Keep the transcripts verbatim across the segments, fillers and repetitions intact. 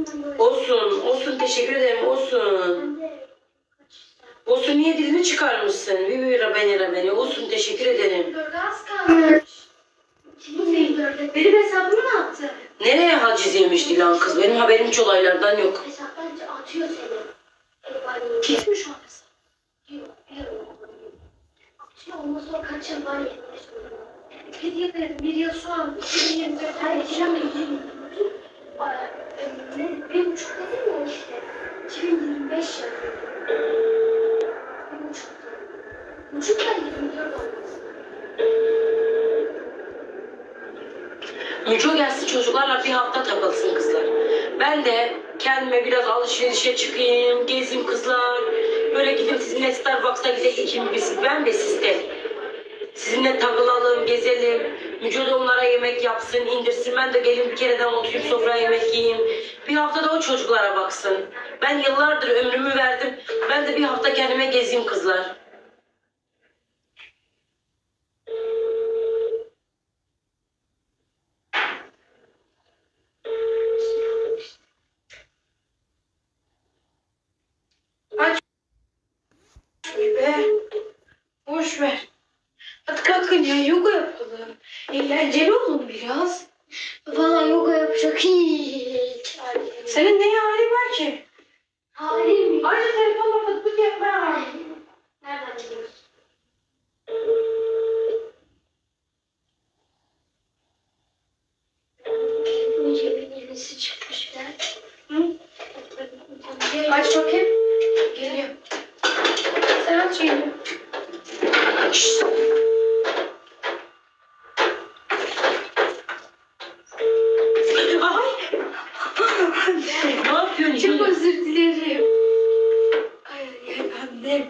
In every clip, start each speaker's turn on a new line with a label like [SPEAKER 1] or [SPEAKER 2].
[SPEAKER 1] Olsun, olsun teşekkür ederim olsun. Olsun niye dilini çıkarmışsın? Bir bir beni beni olsun teşekkür ederim.
[SPEAKER 2] Az kalmış. Benim hesabımı ne yaptı?
[SPEAKER 1] Nereye haciz yemiş Dilan kız? Benim haberim hiç olaylardan yok.
[SPEAKER 2] Hesaptan atıyor seni. Gitmiş o hesap. Yok, yok. Atıyor ondan sonra kaç yıl var yetmiş. Bir yıl dedim, bir yıl şu an. iki bin yirmi dört ay yaşam ilgili. Bir buçuk dedim ya işte. iki bin yirmi beş yazıyor. Bir buçuk. Buçuk da yirmi dört olması.
[SPEAKER 1] Müco gelsin çocuklarla bir hafta takılsın kızlar. Ben de kendime biraz alışverişe çıkayım, gezeyim kızlar. Böyle gidip sizinle Starbucks'a gidelim ikimiz. Ben ve siz de. Sizinle takılalım, gezelim. Müco da onlara yemek yapsın, indirsin. Ben de gelin bir kereden oturayım sofraya yemek yiyeyim. Bir hafta da o çocuklara baksın. Ben yıllardır ömrümü verdim. Ben de bir hafta kendime gezeyim kızlar. Aç be. Boş ver. Hadi kalkın ya yoga yapalım. Eğlenceli olun biraz.
[SPEAKER 2] Valla yoga yapacak hiç.
[SPEAKER 1] Senin neye halin var ki?
[SPEAKER 2] Halim.
[SPEAKER 1] Ayrıca telefonla pıt pıt yapma.
[SPEAKER 2] Nereden biliyorsun? Cebin yenisi çıkmış ya.
[SPEAKER 1] Hı? Aç bakayım. Geliyor. Sen aç geliyor. Şşt. Ay. Ne yapıyorsun?
[SPEAKER 2] Çok özür dilerim. Ay ay annem.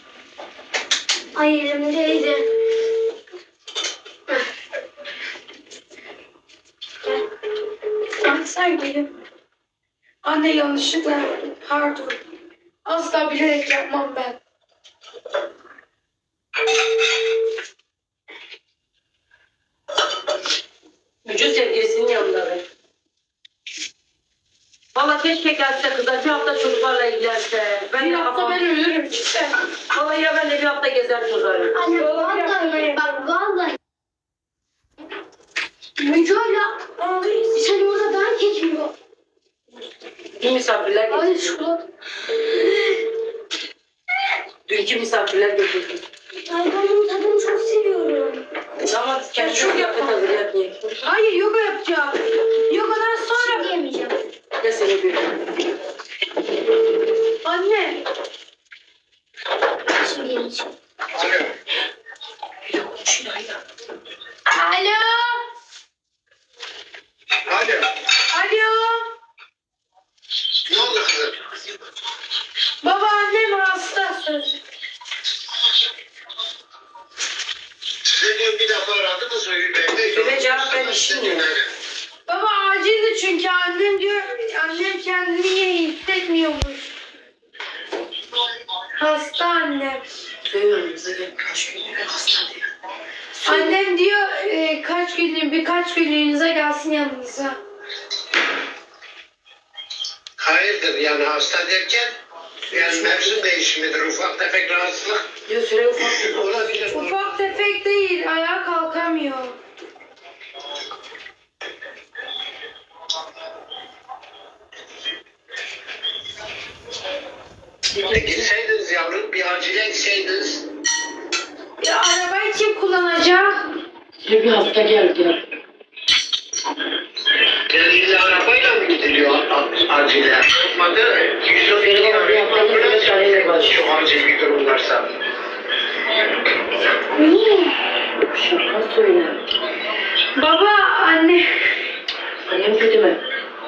[SPEAKER 2] Ay elimdeydi. Gel.
[SPEAKER 1] Bak sen gelin. Anne yanlışlıkla pardon. Asla bilerek yapmam ben. Mücü sevgilisinin yanında be. Valla keşke gelse kızlar bir hafta çocuklarla ilgilense. Ben bir hafta kafam... ben ölürüm cidden. Vallahi ya ben de bir hafta gezer çocuklarla.
[SPEAKER 2] Anne vallahi bak vallahi. Müco'yla sen orada ben geçmiyor.
[SPEAKER 1] İyi misafirler
[SPEAKER 2] Ay
[SPEAKER 1] getirdim.
[SPEAKER 2] çikolata.
[SPEAKER 1] Dünkü misafirler getirdim.
[SPEAKER 2] Ay ben bunun tadını çok seviyorum.
[SPEAKER 1] Ama kendi çok yapma hazırlayıp ye. Hayır yoga yapacağım. Yogadan sonra...
[SPEAKER 2] Şimdi yemeyeceğim.
[SPEAKER 1] Gel seni göreyim. Anne.
[SPEAKER 2] Şimdi yemeyeceğim.
[SPEAKER 1] Bir de konuşun hayla.
[SPEAKER 2] Alo.
[SPEAKER 3] Alo.
[SPEAKER 1] Alo.
[SPEAKER 3] Ne oldu kızım?
[SPEAKER 1] Baba annem hasta söz.
[SPEAKER 3] Size diyor bir defa aradı mı Soyun Bey'de?
[SPEAKER 1] Söyle cevap ver işin. Baba acildi çünkü annem diyor annem kendini iyi hissetmiyormuş. Hasta annem. Söylüyorum bize kaç gündür hasta diyor. Annem diyor e, kaç günlüğün birkaç günlüğünüze gelsin yanınıza.
[SPEAKER 3] Hayırdır yani hasta derken? Yani mevsim değişimidir, ufak tefek rahatsızlık.
[SPEAKER 1] Diyor süre ufak.
[SPEAKER 3] Olabilir.
[SPEAKER 1] Ufak tefek değil ayağa kalkamıyor.
[SPEAKER 3] E gitseydiniz yavrum, bir acile gitseydiniz.
[SPEAKER 1] Ya arabayı kim kullanacak? Size bir hafta geldi.
[SPEAKER 3] Yani illa arabayla mı gidiliyor acile? Olmadı, yüz on iki arayıp çok acil bir durum varsa.
[SPEAKER 1] Niye? Şaka söyle. Baba, anne. Annem kötü mü?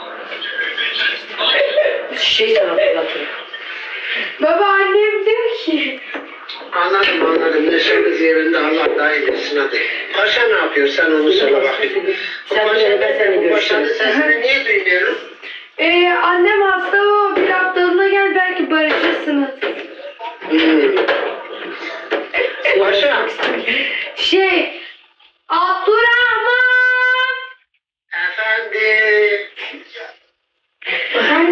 [SPEAKER 1] Şey sana hatırlatın. Baba annem diyor ki.
[SPEAKER 3] Anladım anladım. Neşemiz yerinde Allah daha iyisin hadi. Paşa ne yapıyor sen onu söyle bakayım.
[SPEAKER 1] Sen söyle ben seninle görüşürüm.
[SPEAKER 3] Paşa'nın sesini niye duymuyorum?
[SPEAKER 1] Ee, annem hasta o. Bir haftalığına gel belki barışırsınız.
[SPEAKER 3] Hmm. Paşa.
[SPEAKER 1] Şey. Abdurrahman.
[SPEAKER 3] Efendim.
[SPEAKER 1] Efendim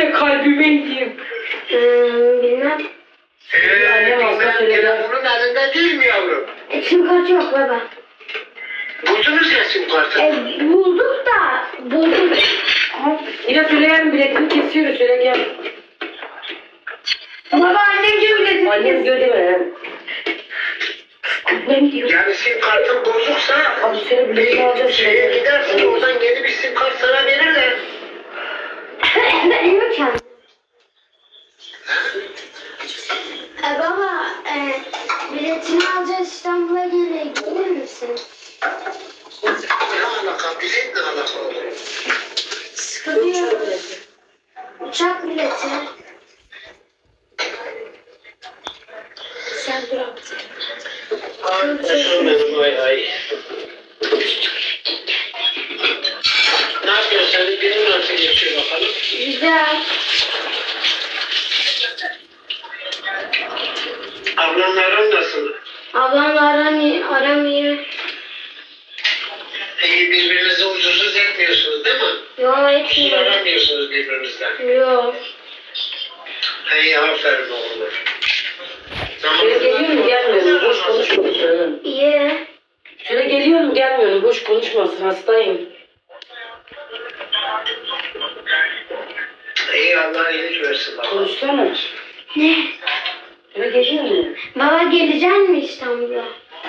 [SPEAKER 1] de kalbime indiyim.
[SPEAKER 2] Hmm, bilmem.
[SPEAKER 3] Eee
[SPEAKER 1] Annem hasta
[SPEAKER 3] bilmem
[SPEAKER 1] söyledi.
[SPEAKER 3] telefonun elinde değil mi yavrum?
[SPEAKER 2] E, sim kartı yok baba.
[SPEAKER 3] Buldunuz ya sim kartı.
[SPEAKER 2] E, bulduk da bulduk.
[SPEAKER 1] Yine söyleyen biletini kesiyoruz. Söyle gel.
[SPEAKER 2] Baba annem diyor biletini.
[SPEAKER 1] Annem diyor değil mi? Annem diyor.
[SPEAKER 3] Yani sim kartın bozuksa
[SPEAKER 1] Abi seni biletini alacağız.
[SPEAKER 3] bir şeye gidersin oradan yeni bir sim kart sana verirler.
[SPEAKER 2] Benim yok yani. E, baba e, biletini alacağız İstanbul'a geliyor. Gider misin?
[SPEAKER 3] Ne alaka? Bilet ne alaka olur?
[SPEAKER 2] Sıkılıyor. Uçak bileti.
[SPEAKER 1] Sen dur abi.
[SPEAKER 3] Arkadaşım benim ay ay. Ne yapıyorsun? Senin günün nasıl geçiyor bakalım?
[SPEAKER 2] Güzel.
[SPEAKER 3] Ablanların nasıl?
[SPEAKER 2] Ablamla aramıyor. aramıyor.
[SPEAKER 3] İyi birbirinizi huzursuz etmiyorsunuz değil mi?
[SPEAKER 2] Yok
[SPEAKER 3] Hiç
[SPEAKER 2] etmiyor.
[SPEAKER 3] aramıyorsunuz birbirinizden.
[SPEAKER 2] Yok.
[SPEAKER 3] İyi aferin oğlum.
[SPEAKER 1] Şöyle geliyor mu gelmiyor mu? Boş konuşmasın.
[SPEAKER 2] İyi.
[SPEAKER 1] Şöyle geliyor mu gelmiyor mu? Boş konuşmasın. Hastayım.
[SPEAKER 3] İyi Allah iyilik versin baba.
[SPEAKER 1] Konuşsana.
[SPEAKER 2] Ne?
[SPEAKER 1] Şöyle geliyor mu?
[SPEAKER 2] Baba gelecek mi İstanbul'a?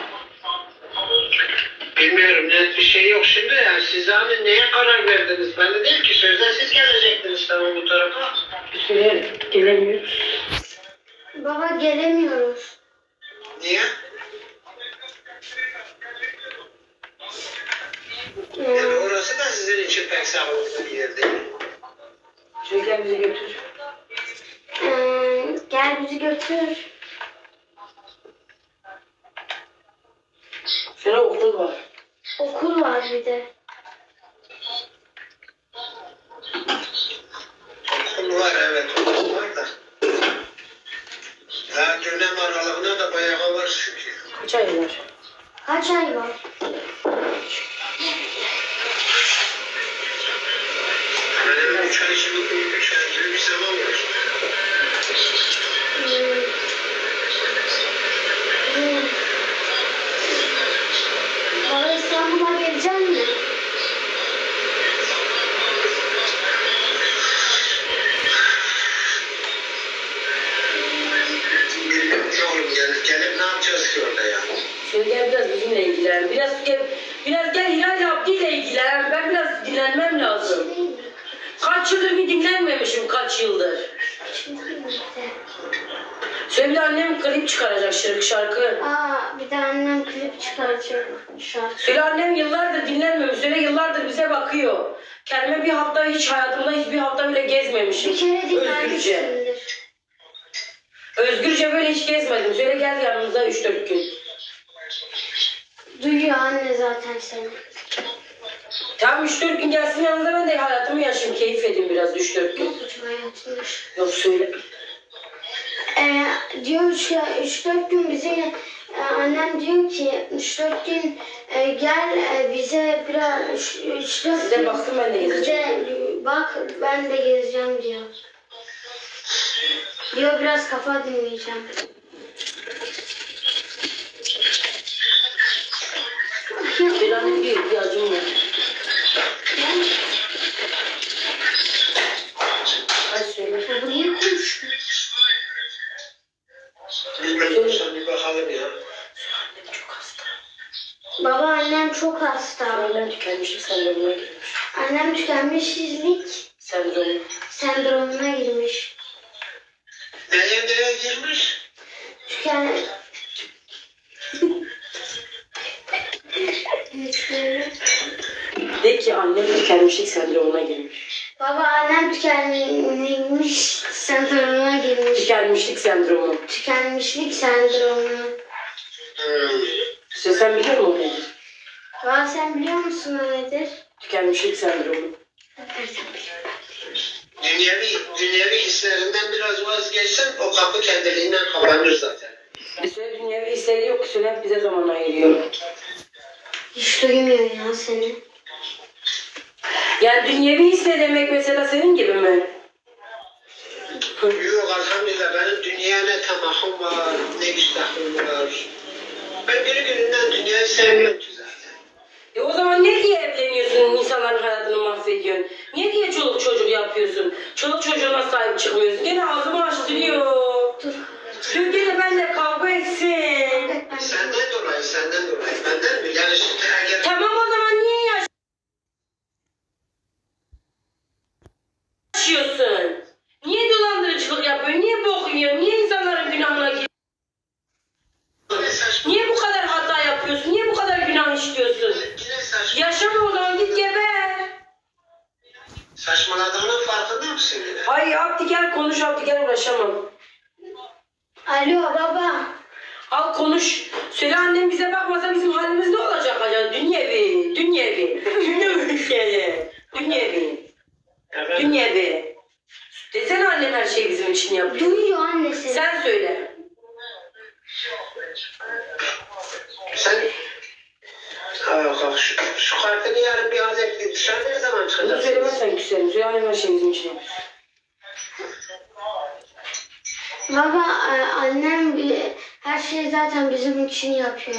[SPEAKER 3] Bilmiyorum net bir şey yok şimdi yani siz hani neye karar verdiniz? Ben de değil ki sözden siz gelecektiniz tamam bu tarafa.
[SPEAKER 1] Şöyle gelemiyor.
[SPEAKER 2] Baba gelemiyoruz.
[SPEAKER 3] Niye? Yani
[SPEAKER 2] Hmm.
[SPEAKER 3] orası da sizin için pek sağlıklı bir yer değil.
[SPEAKER 1] Şöyle gel bizi götür.
[SPEAKER 2] Hmm, gel bizi götür.
[SPEAKER 1] Şöyle okul var.
[SPEAKER 2] Okul var bir de.
[SPEAKER 3] Okul var evet okul var da. Daha dönem aralığına da bayağı var çünkü.
[SPEAKER 1] Kaç ay var?
[SPEAKER 2] Kaç ay var?
[SPEAKER 3] Hemen hemen üç ay gibi, üç ay gibi bir zaman var.
[SPEAKER 2] Hmm. Hmm. Baba İstanbul'a gelecek mi?
[SPEAKER 3] Bilmiyorum ki oğlum gelip gelip ne yapacağız ki orada ya?
[SPEAKER 1] Şöyle gel biraz bizimle ilgilen. Biraz gel, biraz gel Hilal abdiyle ilgilen. Ben biraz dinlenmem lazım. Kaç yıldır bir dinlenmemişim kaç yıldır. Şöyle bir de annem klip çıkaracak şarkı şarkı.
[SPEAKER 2] Aa, bir de annem klip çıkaracak şarkı.
[SPEAKER 1] Şöyle annem yıllardır dinlenmemiş. Şöyle yıllardır bize bakıyor. Kendime bir hafta hiç hayatımda hiçbir hafta bile gezmemişim.
[SPEAKER 2] Bir kere
[SPEAKER 1] Özgürce.
[SPEAKER 2] dinlenmişsindir.
[SPEAKER 1] Özgürce böyle hiç gezmedim. Şöyle gel yanımıza üç dört gün.
[SPEAKER 2] Duyuyor anne zaten seni.
[SPEAKER 1] Tamam üç dört gün gelsin yanımda ben de hayatımı yaşayayım. Keyif edeyim biraz üç dört gün.
[SPEAKER 2] Yok uçma yatmış.
[SPEAKER 1] Yok söyle.
[SPEAKER 2] Ee, diyor üç, üç dört gün bize e, annem diyor ki üç dört gün e, gel e, bize biraz üç dört
[SPEAKER 1] Size
[SPEAKER 2] gün
[SPEAKER 1] baksın ben de gezeceğim.
[SPEAKER 2] bize bak ben de gezeceğim diyor. Diyor biraz kafa dinleyeceğim.
[SPEAKER 1] Şöyle annem bir ihtiyacım var. Hadi söyle.
[SPEAKER 2] Ya bu niye konuşuyor?
[SPEAKER 3] Bilmiyorum sen bir bakalım ya.
[SPEAKER 1] Annem çok hasta.
[SPEAKER 2] Baba annem çok hasta.
[SPEAKER 1] Annem tükenmişlik sendromuna girmiş.
[SPEAKER 2] Annem tükenmişsizlik
[SPEAKER 1] Sendromu.
[SPEAKER 2] sendromuna girmiş.
[SPEAKER 3] Neye neye girmiş?
[SPEAKER 2] Tüken...
[SPEAKER 1] De ki annem tükenmişlik sendromuna girmiş.
[SPEAKER 2] Baba annem tükenmiş sendromuna girmiş.
[SPEAKER 1] Tükenmişlik sendromu.
[SPEAKER 2] Tükenmişlik sendromu.
[SPEAKER 3] Hmm.
[SPEAKER 1] İşte sen biliyor musun o nedir?
[SPEAKER 2] Baba sen biliyor musun o nedir?
[SPEAKER 1] Tükenmişlik sendromu.
[SPEAKER 3] Dünyevi, dünyevi hislerinden biraz vazgeçsen o kapı kendiliğinden kapanır zaten.
[SPEAKER 1] Bir süre dünyevi hisleri yok. Süre hep bize zaman ayırıyor.
[SPEAKER 2] Hiç duymuyor ya seni.
[SPEAKER 1] Yani dünyevi hisse demek mesela senin gibi mi?
[SPEAKER 3] Yok elhamdülillah benim dünyaya ne tamahım var, ne iştahım var. Ben günü gününden dünyayı sevmiyorum ki zaten.
[SPEAKER 1] E o zaman ne diye evleniyorsun, insanların hayatını mahvediyorsun? Ne diye çoluk çocuk yapıyorsun? Çoluk çocuğuna sahip çıkmıyorsun. Gene ağzımı açtırıyor.
[SPEAKER 2] Dur.
[SPEAKER 1] Dün gene benimle kavga etsin.
[SPEAKER 2] Evet, ben
[SPEAKER 3] Senden dolayı, senden dolayı. Benden mi? Yani şimdi eğer...
[SPEAKER 1] Tamam o zaman niye yaşıyorsun? Niye dolandırıcılık yapıyorsun? Niye bok yiyorsun? Niye insanların günahına giriyorsun?
[SPEAKER 3] Ne saçma,
[SPEAKER 1] Niye bu kadar hata yapıyorsun? Niye bu kadar günah işliyorsun?
[SPEAKER 3] yine saçma.
[SPEAKER 1] Yaşama o zaman git geber.
[SPEAKER 3] Saçmaladığının farkında mısın yine?
[SPEAKER 1] Ay Abdi gel konuş Abdi gel uğraşamam.
[SPEAKER 2] Alo baba.
[SPEAKER 1] Al konuş. Söyle annem bize bakmasa bizim halimiz ne olacak acaba? Dünyevi, dünyevi, dünyevi, dünyevi,
[SPEAKER 3] Evet.
[SPEAKER 1] dünyevi. Desene annem her şeyi bizim için yapıyor.
[SPEAKER 2] Duyuyor annesi.
[SPEAKER 1] Sen söyle.
[SPEAKER 3] Sen... Aa, bak şu, şu kartını yarın bir hallettin. Dışarıda ne zaman
[SPEAKER 1] Bunu
[SPEAKER 3] çıkacaksın?
[SPEAKER 1] söylemezsen küserim. Söyle annem her şeyi bizim için yapıyor.
[SPEAKER 2] Baba e, annem bir, her şeyi zaten bizim için yapıyor.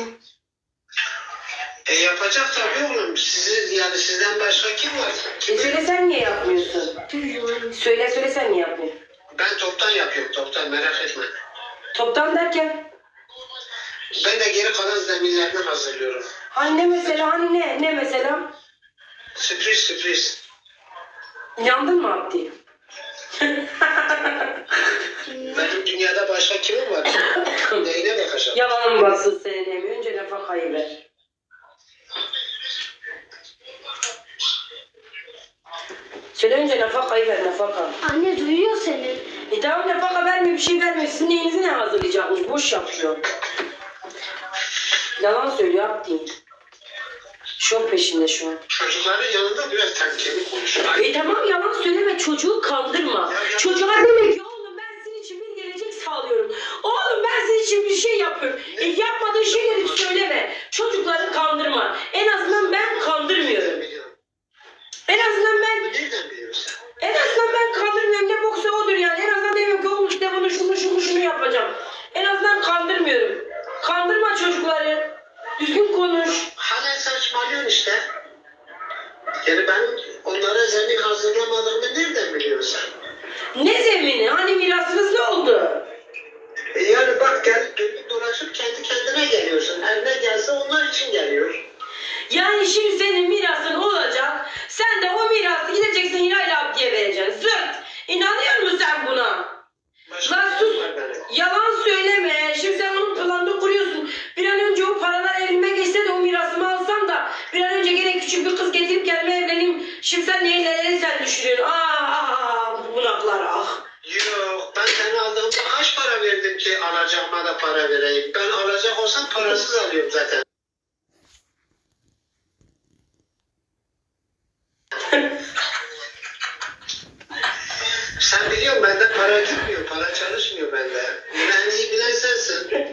[SPEAKER 3] E yapacak tabii oğlum. Sizi, yani sizden başka kim var?
[SPEAKER 1] E
[SPEAKER 3] Kim?
[SPEAKER 1] söyle sen niye yapmıyorsun?
[SPEAKER 2] Duyuyor annesi.
[SPEAKER 1] Söyle söyle sen niye yapmıyorsun?
[SPEAKER 3] Ben toptan yapıyorum, toptan merak etme.
[SPEAKER 1] Toptan derken?
[SPEAKER 3] Ben de geri kalan zeminlerini hazırlıyorum.
[SPEAKER 1] Hani ne mesela hani ne? Ne mesela?
[SPEAKER 3] Sürpriz sürpriz.
[SPEAKER 1] İnandın mı Abdi?
[SPEAKER 3] Benim dünyada başka kimim var? Neyine bakacağım?
[SPEAKER 1] Yalanın batsın senin evi. Önce nafakayı ver. Söyle önce nafakayı ver nafaka.
[SPEAKER 2] Anne duyuyor seni.
[SPEAKER 1] E tamam nafaka vermiyor bir şey vermiyor. Sizin neyinizi ne hazırlayacakmış? Boş yapıyor. Yalan söylüyor Abdi. Şok peşinde şu an.
[SPEAKER 3] Çocukların yanında biraz temkinli konuş.
[SPEAKER 1] E tamam yalan söyleme çocuğu kandırma.
[SPEAKER 3] Ya, ya.
[SPEAKER 1] Çocuğa demek ki oğlum ben sizin için bir gelecek sağlıyorum. Oğlum ben sizin için bir şey yapıyorum. E yapmadığın şeyleri söyleme. Çocukları kandırma. En azından ben kandırmıyorum. En azından ben
[SPEAKER 3] Nereden biliyorsun sen?
[SPEAKER 1] en azından ben kandırmıyorum. Ne boksa odur yani. En azından demiyorum ki oğlum işte bunu şunu şunu şunu yapacağım. En azından kandırmıyorum. Kandırma çocukları. Düzgün konuş.
[SPEAKER 3] Hala saçmalıyorsun işte. Yani ben onlara zemin hazırlamadığımı nereden biliyorsun sen?
[SPEAKER 1] Ne zemini? Hani mirasınız ne oldu?
[SPEAKER 3] E yani bak gel dönüp dolaşıp kendi kendine geliyorsun. Her ne gelse onlar için geliyor.
[SPEAKER 1] Yani şimdi senin mirasın olacak. Sen de o mirası gideceksin Hirayla abiye vereceksin. Zırt. İnanıyor musun sen buna?
[SPEAKER 3] Başka
[SPEAKER 1] Lan
[SPEAKER 3] bir
[SPEAKER 1] sus.
[SPEAKER 3] şey var benim.
[SPEAKER 1] Yalan söyleme. Şimdi sen onun planını kuruyorsun. Bir an önce o paralar elime geçse de o mirasımı alsam da bir an önce gene küçük bir kız getirip kendime evleneyim. Şimdi sen neyi neleri sen düşünüyorsun? Aa, aa, bu bunaklar ah.
[SPEAKER 3] Yok ben seni aldığımda kaç para verdim ki alacağıma da para vereyim. Ben alacak olsam parasız alıyorum zaten. Sen biliyorsun bende para gitmiyor, para çalışmıyor bende. Ben iyi bilen sensin.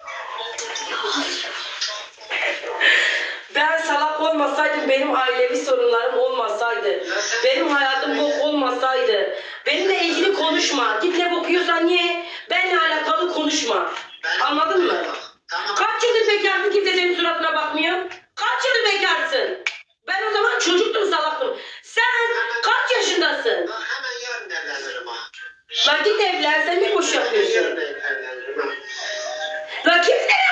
[SPEAKER 1] Ben salak olmasaydım, benim ailevi sorunlarım olmasaydı, benim hayatım bok olmasaydı, benimle ilgili konuşma. Git ne bokuyorsan ye, benimle alakalı konuşma.
[SPEAKER 3] Ben-
[SPEAKER 1] Anladın mı?
[SPEAKER 3] Tamam.
[SPEAKER 1] Kaç yıldır bekarsın, kimse senin suratına bakmıyor? Kaç yıldır bekarsın? Ben o zaman çocuktum, salaktım. Sen kaç yaşındasın?
[SPEAKER 3] Bak hemen yarın evlenirim ha.
[SPEAKER 1] Lan git evlen, sen ne boş
[SPEAKER 3] Yarın
[SPEAKER 1] yapıyorsun?
[SPEAKER 3] evlenirim ha.
[SPEAKER 1] Lan kimse